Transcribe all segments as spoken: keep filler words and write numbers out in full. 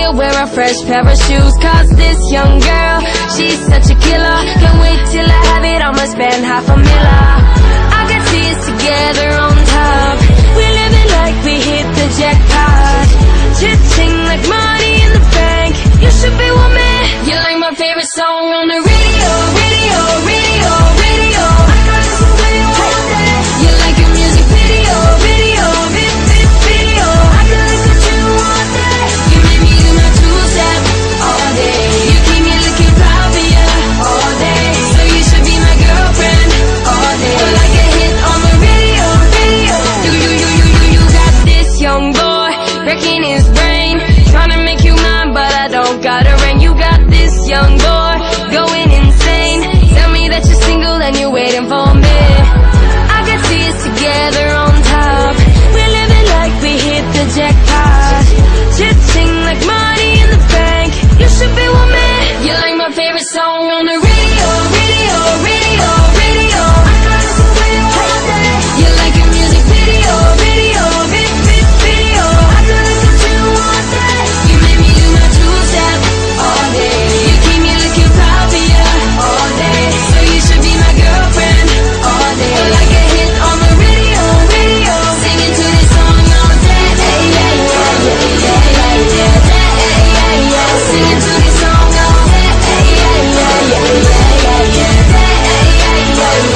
to wear a fresh pair of shoes, cause this young girl, she's such a killer. Can't wait till I have it, I'ma spend half a miller. I can see us together on top. We're living like we hit the jackpot. Chit-ching like money in the bank. You should be with me. You're like my favorite song on the radio, radio, radio, radio. I can listen to you all day. You're like a music video, video, vid, vid, video. I can look at you all day. You make me do my two-step all day. You keep me looking proud for you all day. So you should be my girlfriend all day. You're like a hit on the radio, radio. You, you, you, you, you, you got this young boy wrecking his brain, trying to make you mine, but I don't got a ring. You got this young boy going insane. Tell me that you're single and you're waiting for me. I can see us together on top. We're living like we hit the jackpot. Chit-ching like money in the bank. You should be with me. You're like my favorite song on the radio, radio, radio, radio. I can listen to you all day. You're like a music video, video, vid, vid, video. I can look at you all day. You make me do my two-step all day. You keep me looking proud for you all day. So you should be my girlfriend all day. You're like a hit on the radio, radio. Singing to this song all day. Yeah, yeah, yeah, yeah, yeah, yeah, yeah, yeah. Singing to this song all day. Yeah, yeah, yeah, yeah, yeah, yeah, yeah,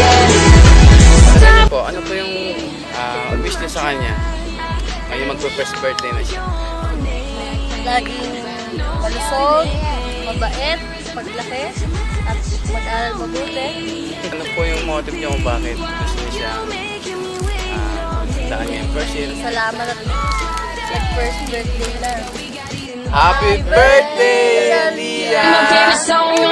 yeah. Po, ano po yung uh, wish niyo sa kanya? Ngayon magpo-first birthday na siya. Laging malusog, mabait, paglaki, at mag-aral mabuti. Ano po yung motive niyo kung bakit gusto niyo siya uh, daan niya yung first year? Salamat at nag-first birthday na. Happy birthday, Aliya! My favorite song